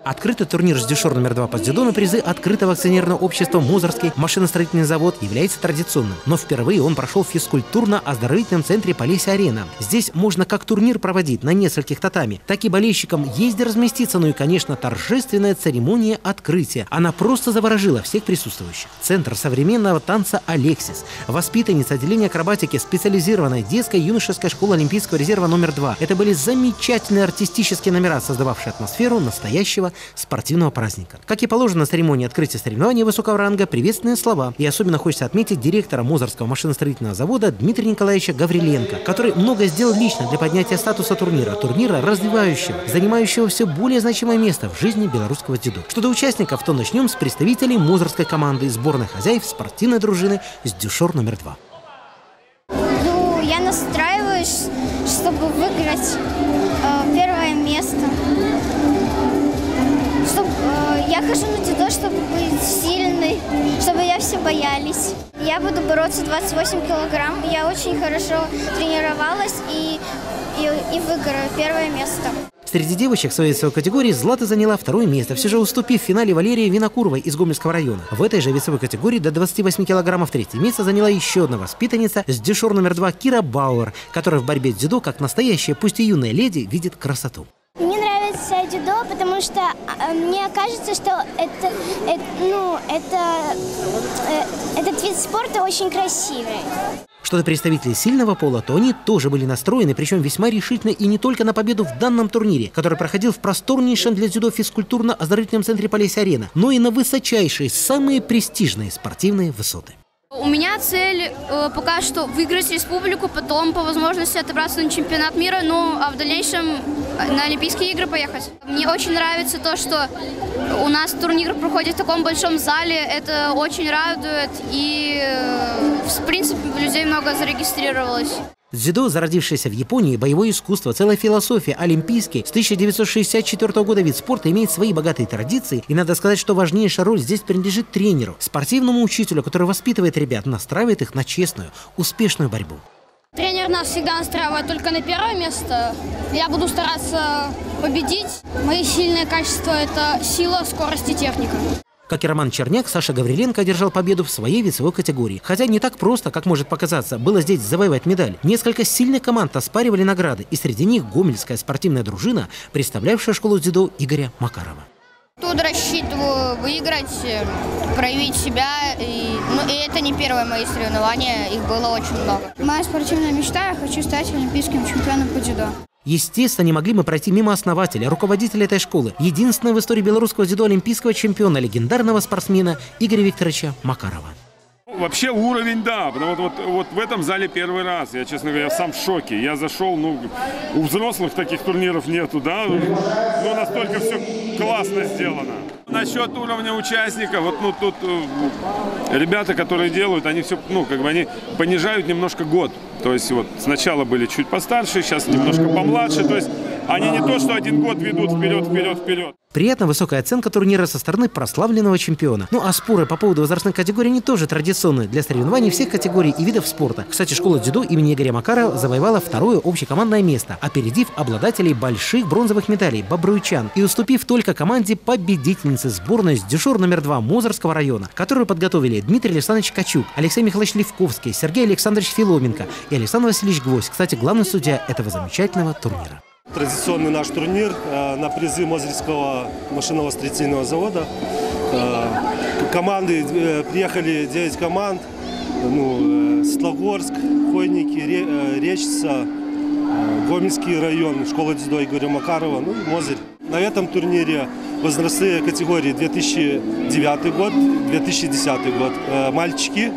Открытый турнир с дюшор номер 2 по дзюдо на призы открытого акционерного общества «Мозырский машиностроительный завод» является традиционным. Но впервые он прошел в физкультурно-оздоровительном центре «Полесье-арена». Здесь можно как турнир проводить на нескольких татами, так и болельщикам есть где разместиться. Ну и, конечно, торжественная церемония открытия. Она просто заворожила всех присутствующих. Центр современного танца «Алексис», воспитанница отделения акробатики специализированной детской юношеской школы Олимпийского резерва номер 2. Это были замечательные артистические номера, создававшие атмосферу настоящего спортивного праздника. Как и положено на церемонии открытия соревнований высокого ранга, приветственные слова. И особенно хочется отметить директора Мозырского машиностроительного завода Дмитрия Николаевича Гавриленко, который многое сделал лично для поднятия статуса турнира, развивающего, занимающего все более значимое место в жизни белорусского дзюдо. Что до участников, то начнем с представителей Мозырской команды, сборной хозяев спортивной дружины с дюшор номер 2. Я настраиваюсь, чтобы выиграть первое место. Я хожу на дзюдо, чтобы быть сильной, чтобы я все боялись. Я буду бороться 28 килограмм. Я очень хорошо тренировалась и выиграю первое место. Среди девочек своей весовой категории Злата заняла второе место, все же уступив в финале Валерии Винокуровой из Гомельского района. В этой же весовой категории до 28 килограммов третье место заняла еще одна воспитанница с дюшор номер 2 Кира Бауэр, которая в борьбе с дзюдо, как настоящая, пусть и юная леди, видит красоту. Мне нравится дзюдо, потому что мне кажется, что этот вид спорта очень красивый. Что до представителей сильного пола, то они тоже были настроены, причем весьма решительно, и не только на победу в данном турнире, который проходил в просторнейшем для дзюдо физкультурно-оздоровительном центре «Полесье-арена», но и на высочайшие, самые престижные спортивные высоты. У меня цель пока что выиграть республику, потом по возможности отобраться на чемпионат мира, а в дальнейшем на Олимпийские игры поехать. Мне очень нравится то, что у нас турнир проходит в таком большом зале, это очень радует, и в принципе людей много зарегистрировалось. Дзюдо, зародившееся в Японии, боевое искусство, целая философия, олимпийский, с 1964 года вид спорта имеет свои богатые традиции, и надо сказать, что важнейшая роль здесь принадлежит тренеру, спортивному учителю, который воспитывает ребят, настраивает их на честную, успешную борьбу. Тренер нас всегда настраивает только на первое место. Я буду стараться победить. Мои сильные качества – это сила, скорость и техника. Как и Роман Черняк, Саша Гавриленко одержал победу в своей весовой категории. Хотя не так просто, как может показаться, было здесь завоевать медаль. Несколько сильных команд оспаривали награды, и среди них гомельская спортивная дружина, представлявшая школу дзюдо Игоря Макарова. Тут рассчитываю выиграть, проявить себя. И это не первое мои соревнования, их было очень много. Моя спортивная мечта – я хочу стать олимпийским чемпионом по дзюдо. Естественно, не могли мы пройти мимо основателя, руководителя этой школы, единственного в истории белорусского дзюдо олимпийского чемпиона, легендарного спортсмена Игоря Викторовича Макарова. Вообще уровень, да, потому что вот в этом зале первый раз, я, честно говоря, сам в шоке. Я зашел, у взрослых таких турниров нету, да, но настолько все классно сделано. Насчет уровня участников, тут ребята, которые делают, они все, они понижают немножко год. То есть сначала были чуть постарше, сейчас немножко помладше, то есть они не то, что один год ведут вперед. Приятно высокая оценка турнира со стороны прославленного чемпиона. А споры по поводу возрастных категорий не тоже традиционные для соревнований всех категорий и видов спорта. Кстати, школа дзюдо имени Игоря Макарова завоевала второе общекомандное место, опередив обладателей больших бронзовых медалей бобруйчан и уступив только команде победительницы сборной с дюшор номер 2 Мозырского района, которую подготовили Дмитрий Александрович Качук, Алексей Михайлович Левковский, Сергей Александрович Филоменко и Александр Васильевич Гвоздь, кстати, главный судья этого замечательного турнира. Традиционный наш турнир на призы Мозырского машинного строительного завода. Команды, приехали 9 команд. Светлогорск, Хойники, Речица, Гомельский район, школа дзюдо Игоря Макарова, и Мозырь. На этом турнире возрастные категории 2009 год, 2010 год мальчики,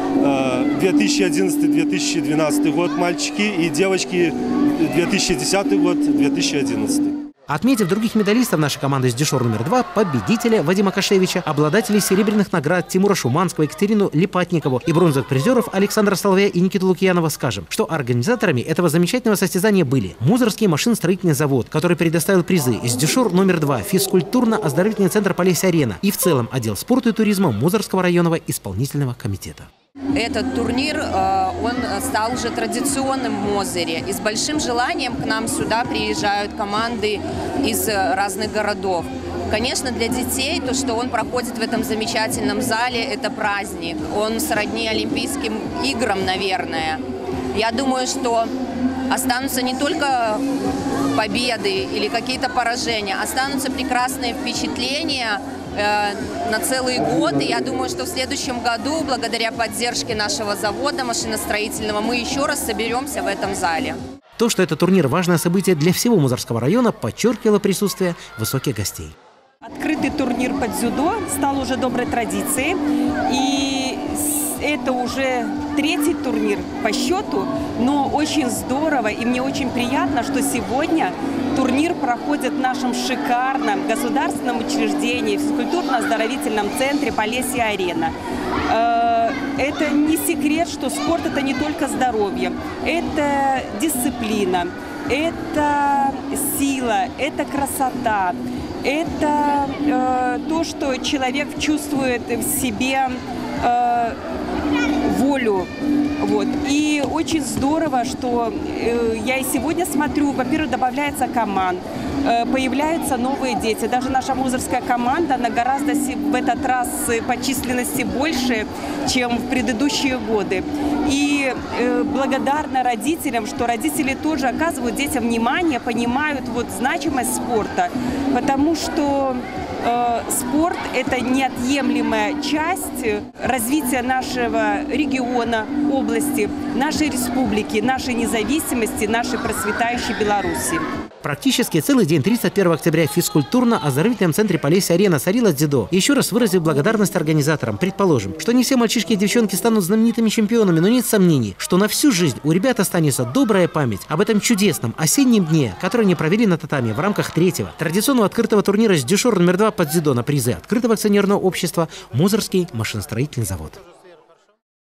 2011-2012 год мальчики и девочки 2010 год, 2011. Отметив других медалистов нашей команды с дюшор номер 2, победителя Вадима Кашевича, обладателей серебряных наград Тимура Шуманского, Екатерину Липатникову и бронзовых призеров Александра Соловья и Никиту Лукьянова скажем, что организаторами этого замечательного состязания были Мозырский машиностроительный завод, который предоставил призы с дюшор номер 2, физкультурно-оздоровительный центр «Полесье-арена» и в целом отдел спорта и туризма Мозырского районного исполнительного комитета. Этот турнир, он стал уже традиционным в Мозыре. И с большим желанием к нам сюда приезжают команды из разных городов. Конечно, для детей то, что он проходит в этом замечательном зале, это праздник. Он сродни Олимпийским играм, наверное. Я думаю, что останутся не только победы или какие-то поражения, останутся прекрасные впечатления на целый год. И я думаю, что в следующем году, благодаря поддержке нашего завода машиностроительного, мы еще раз соберемся в этом зале. То, что этот турнир – важное событие для всего Музорского района, подчеркивало присутствие высоких гостей. Открытый турнир по дзюдо стал уже доброй традицией. И это уже третий турнир по счету, но очень здорово и мне очень приятно, что сегодня турнир проходит в нашем шикарном государственном учреждении, в физкультурно-оздоровительном центре Полесье-Арена. Это не секрет, что спорт – это не только здоровье, это дисциплина, это сила, это красота, это то, что человек чувствует в себе волю. Вот. И очень здорово, что я и сегодня смотрю, во-первых, добавляется команд, появляются новые дети. Даже наша музорская команда, она гораздо в этот раз по численности больше, чем в предыдущие годы. И благодарна родителям, что родители тоже оказывают детям внимание, понимают вот значимость спорта, потому что спорт – это неотъемлемая часть развития нашего региона, области, нашей республики, нашей независимости, нашей процветающей Беларуси. Практически целый день 31 октября в физкультурно-оздоровительном центре Полесье-Арена царила дзюдо. Еще раз выразив благодарность организаторам, предположим, что не все мальчишки и девчонки станут знаменитыми чемпионами, но нет сомнений, что на всю жизнь у ребят останется добрая память об этом чудесном осеннем дне, который они провели на татами в рамках третьего традиционного открытого турнира с дюшор номер 2 по дзюдо на призы открытого акционерного общества «Музорский машиностроительный завод».